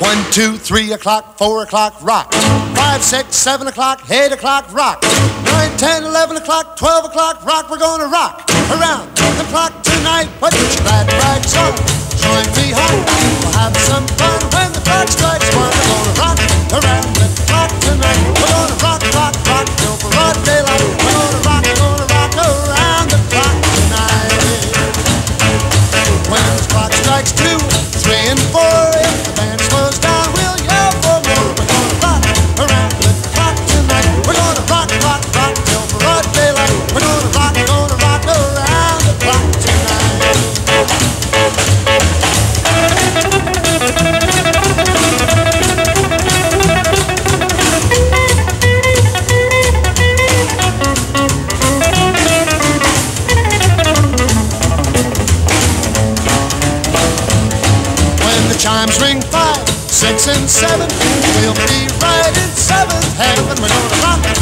1, 2, 3 o'clock, 4 o'clock, rock. 5, 6, 7 o'clock, 8 o'clock, rock. 9, 10, 11 o'clock, 12 o'clock, rock. We're gonna rock around the clock tonight. Put your glad rags on, join me home. We'll have some fun when the clock strikes 1. We're gonna rock around the clock tonight. We're gonna rock, rock, rock till broad daylight. We're gonna rock around the clock tonight. When the clock strikes 2, 3, and 4, if the band slows down, we'll yell for more. We're gonna rock around the clock tonight. We're gonna rock, rock, rock till broad daylight. We're gonna rock around the clock tonight. When the chimes ring 5, 6, and 7, we'll be right in 7th heaven. We're gonna rock